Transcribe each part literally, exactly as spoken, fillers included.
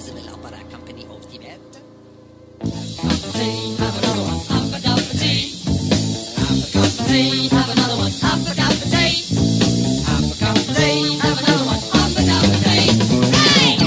National Opera Company of die Welt. Have another one, have a cup of tea. Have a cup of tea, have another one, have a cup of tea. Have a cup of tea, have another one, have a cup of tea. Hey!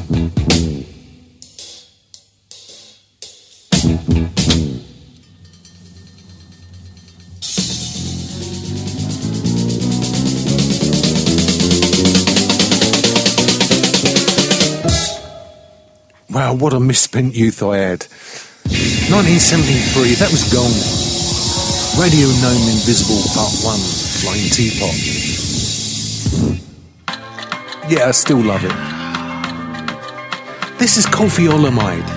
Wow, what a misspent youth I had. nineteen seventy-three, that was gone. Radio Gnome Invisible Part one, Flying Teapot. Yeah, I still love it. This is Coffee Olamide.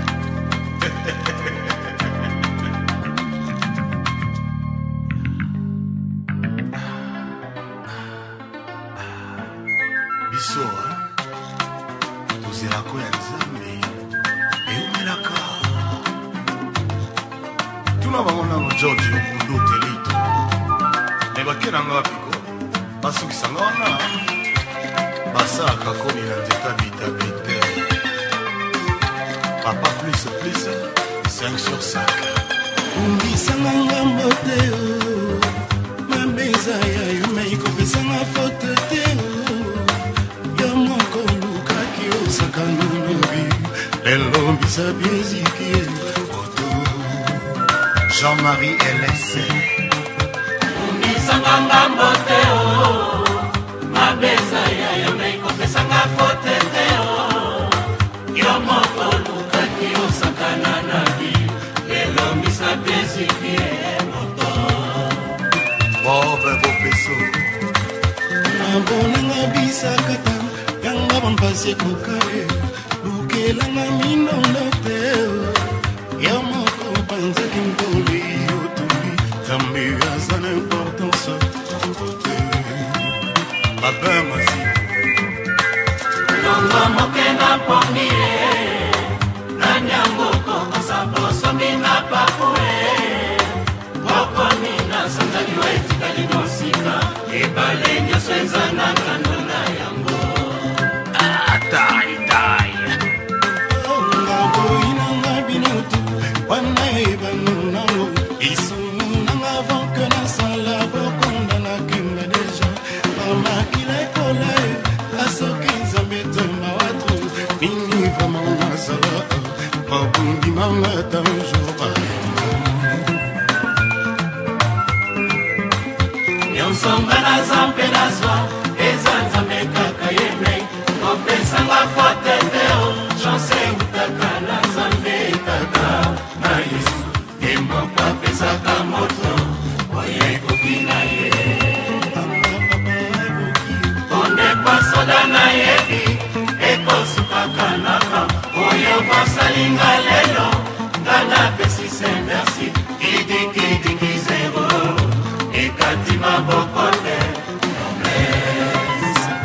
Jean-Marie L S Unisanganga mboteo Mabeza ya yameko pesanga foteteo Yomoko luka kiyo sakana na vi Lelo misa bezi kie moto Bobe bo peso Nabona nga bisa kata Yanga bampase kukare Bukela nga minondoteo Yomoko panza kimpoli Yotuli Tambi azan importance Baba mazi Nongo moke na pomie Nanyango koko sambo somina papue Koko nina sanzani wa etika linosika Ebale nyaswenza na kanona yango Atai tai Ngabo inanga binutu Wana eba nunango Isu nunanga vanke na sala Bokonda na kinga deja Mama kila kola Asoki nzambete mawatu Nini vama unazala Mabundi manga tanjoba Nyonsonga na zampe na zwa Ezanza mekaka yeme Kopesanga foteteo Chance utaka na zambe kaka Na Yesu Emo kwa pesaka moto Oye kokina ye Onde kwa soda na yebi Eko sukaka naka Oyo kwa salinga lelo Ngana pesi se merci Kidi kidi kizero Ekatima bokote Noblesse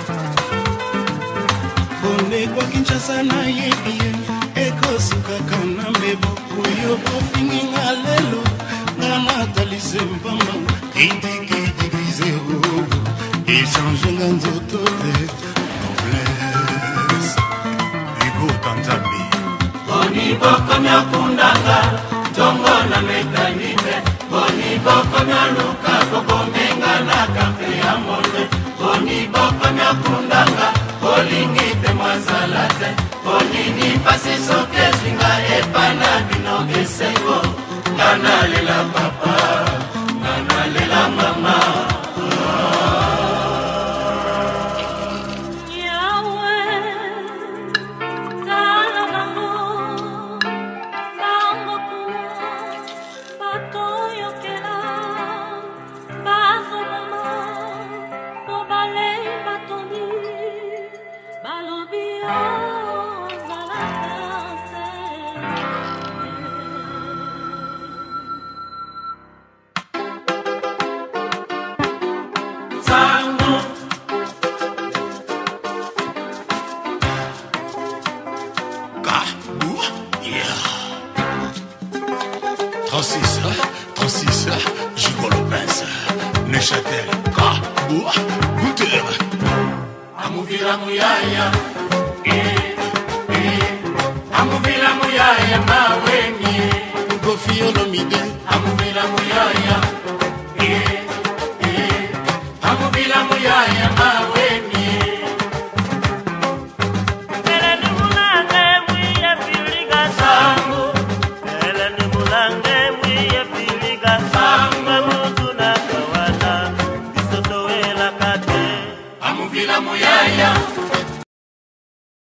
Onde kwa Kinshasa na yebie Eko sukaka na mebo Oyo bofingi nga lelo Ngana talise mpamba Kidi kidi kizero Echange nga nzoto te Noblesse Hugo Tanzambi Boni boko mya kundanga Tongo na metanite Boni boko mya luka Kokomenga na kafe ya monde Boni boko mya kundanga Bolingite mwazalate Boni nipasi soke Zwinga epana bino esengo Ngana lela papa Ngana lela mama trente-six, trente-six, Gigolo Pince, Neuchâtel, Kabou, Gouter. Amuvila muyaya, eh, eh. Amuvila muyaya maweni, Kofi Olomide amuvila muyaya, eh, eh. Amuvila muyaya maweni.